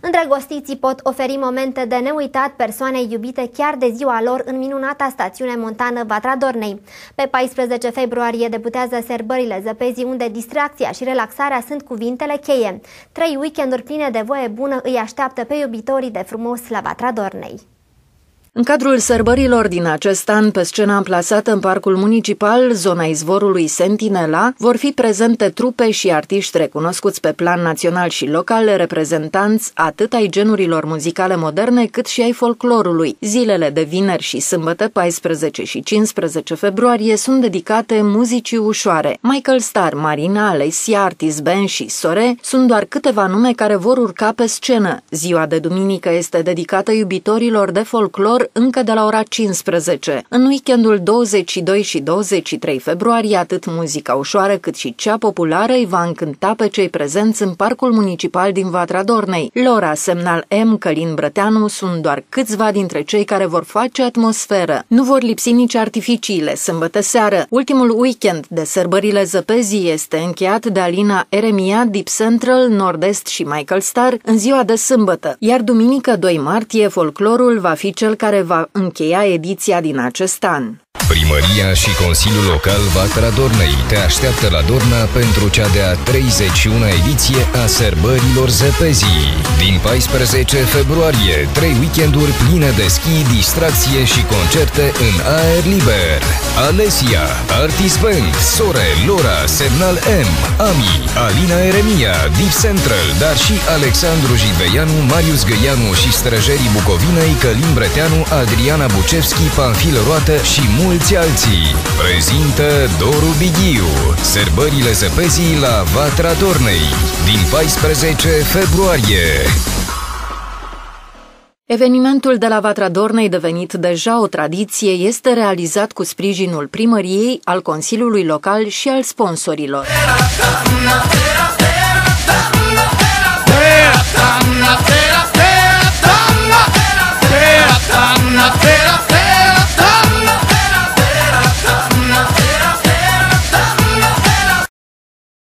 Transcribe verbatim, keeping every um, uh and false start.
Îndrăgostiții pot oferi momente de neuitat persoanei iubite chiar de ziua lor în minunata stațiune montană Vatra Dornei. Pe paisprezece februarie debutează Sărbările Zăpezii, unde distracția și relaxarea sunt cuvintele cheie. Trei weekenduri pline de voie bună îi așteaptă pe iubitorii de frumos la Vatra Dornei. În cadrul sărbărilor din acest an, pe scena amplasată în Parcul Municipal, zona izvorului Sentinela, vor fi prezente trupe și artiști recunoscuți pe plan național și local, reprezentanți atât ai genurilor muzicale moderne, cât și ai folclorului. Zilele de vineri și sâmbătă, paisprezece și cincisprezece februarie, sunt dedicate muzicii ușoare. Michael Starr, Marina, Alessia, Artis Ben și Sore sunt doar câteva nume care vor urca pe scenă. Ziua de duminică este dedicată iubitorilor de folclor încă de la ora cincisprezece. În weekendul douăzeci și doi și douăzeci și trei februarie, atât muzica ușoară cât și cea populară îi va încânta pe cei prezenți în Parcul Municipal din Vatra Dornei. Lora, Semnal M, Călin Brăteanu sunt doar câțiva dintre cei care vor face atmosferă. Nu vor lipsi nici artificiile sâmbătă seară. Ultimul weekend de Sărbările Zăpezii este încheiat de Alina Eremia, Deep Central, Nord-Est și Michael Starr în ziua de sâmbătă, iar duminică doi martie folclorul va fi cel care va încheia ediția din acest an. Primăria și Consiliul Local Vatra Dornei te așteaptă la Dorna pentru cea de-a treizeci și una ediție a Sărbărilor Zăpezii. Din paisprezece februarie, trei weekenduri pline de schi, distracție și concerte în aer liber. Alessia, Artis Band, Sore, Lora, Semnal M, Ami, Alina Eremia, Deep Central, dar și Alexandru Jidveianu, Marius Găianu și străjerii Bucovinei, Călin Brăteanu, Adriana Bucevski, Panfil Roată și mulți alții. Prezintă Doru Bighiu. Sărbările Zăpezii la Vatra Dornei din paisprezece februarie. Evenimentul de la Vatra Dornei, devenit deja o tradiție, este realizat cu sprijinul primăriei, al Consiliului Local și al sponsorilor.